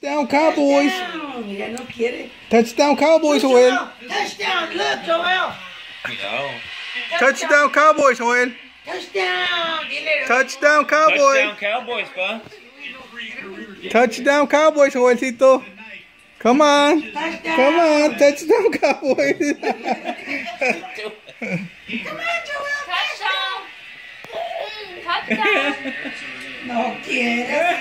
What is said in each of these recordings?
Touchdown, Cowboys. Mira, no quiere. Touchdown, Cowboys, Joel. Touchdown, look, Joel. No. Touchdown, Cowboys, Joel. Touchdown. Touchdown, Cowboys. Touchdown, Cowboys, pa. Touchdown, Cowboys, Joelcito. Come on. Touchdown. Come on. Touchdown, Cowboys. Come on, Joel. Touchdown! Touchdown! No quiere.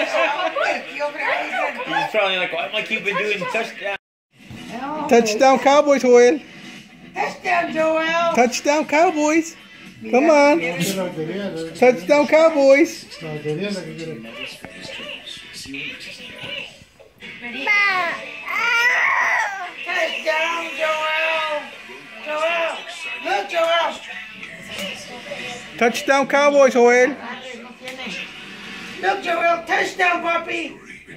He's probably like, why am I keeping doing touchdown? Touchdown, Cowboys, Joel. Touchdown, Joel. Touchdown, Cowboys. Come on. Touchdown, Cowboys. Touchdown, Joel. Joel. Look, Joel. Touchdown, Cowboys, Joel. Look, Joel. Touchdown, puppy.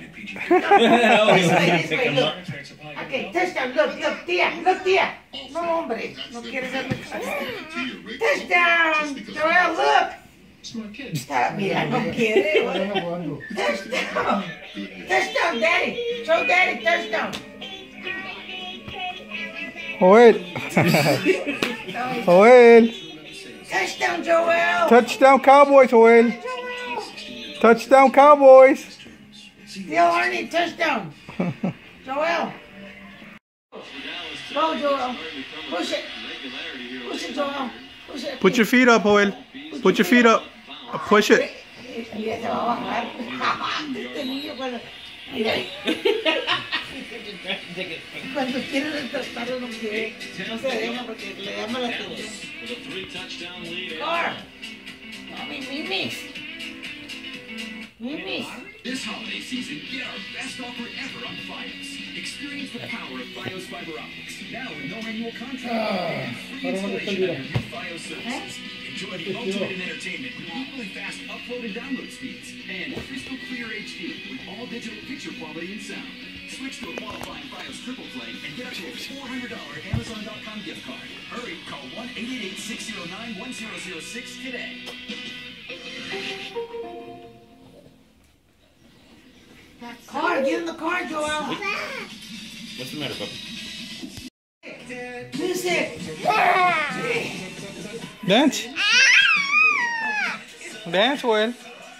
Okay, touchdown. Look, tía. Look, tía. No, hombre. No quieres darme caso. Touchdown, Joel. Look. Mira, no quiere. Touchdown. Touchdown, Daddy. Show Daddy touchdown. Joel. Joel. Touchdown, Joel. Touchdown, Cowboys, Joel. Touchdown, Cowboys. Still Arnie, touchdown. Joel. Go, Joel. Push it. Push it, Joel. Push it. Put your feet up, Joel. Put your feet up. Push it. Mira, se va a bajar. Este niño cuando quiere retratarlo no quiere. No se deja porque le llama la atención. Car. No, mimis. Mimis. This holiday season, get our best offer ever on Fios. Experience the power of Fios fiber optics. Now with no annual contract and free installation of your new Fios services. Enjoy the ultimate in entertainment with equally fast upload and download speeds. And crystal clear HD with all digital picture quality and sound. Switch to a qualifying Fios triple play and get up to a $400 Amazon.com gift card. Hurry, call 1-888-609-1006 today. Car, get in the car, Joel. What's the matter, puppy? Music. Dance. Dance, Joel.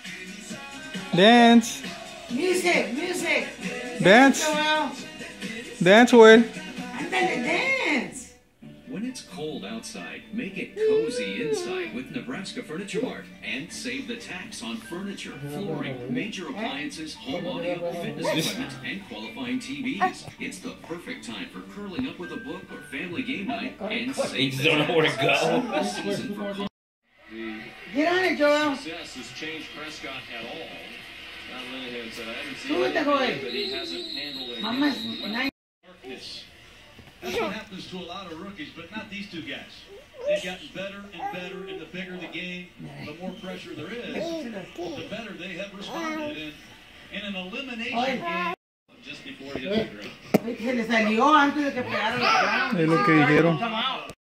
Dance. Music. Dance. Joel. Dance, Joel. I'm gonna dance. When it's cold outside, make it cozy inside with Nebraska Furniture Mart and save the tax on furniture, flooring, major appliances, home audio, fitness equipment, and qualifying TVs. It's the perfect time for curling up with a book or family game night and save You just don't know where to go. season for Get on it, Joel. Success has changed Prescott at all. Not Linehan said, I haven't seen Who is the anything boy? that he hasn't handled in Mama's nice. darkness. That's what happens to a lot of rookies, but not these two guys. They've gotten better and better, and the bigger the game, the more pressure there is, the better they have responded. And in an elimination game, just before he hit the ground. Se le salió antes de que pegara la ground. Es lo que dijeron. Come out.